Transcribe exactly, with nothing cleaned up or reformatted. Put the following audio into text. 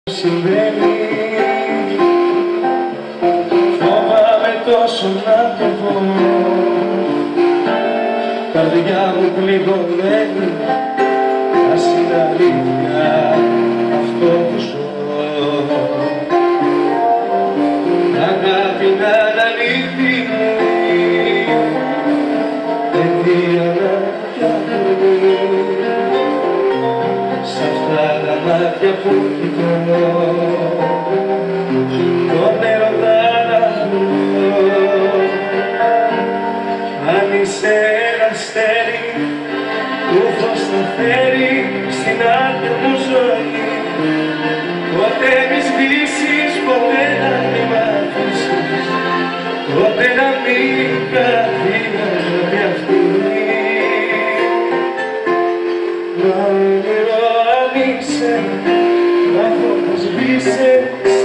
Συμβαίνει, φοβάμαι τόσο να το πω. Καρδιά μου πληγωμένη, ας είναι αλήθεια αυτό που ζω. Αγάπη να αναλύθει, αιτία να φτιάχνει σ' αυτά τα μάτια που κοιτώ. Τον έρωτα να βρω. Αν είσαι ένα αστέρι που φως θα φέρει στην άδεια μου ζωή, ποτέ μη σβήσεις, ποτέ να μη μ' αφήσεις, ποτέ να μην καθίγαζω με αυτή. Να όνειρο αν είσαι, να φωτός σβήσε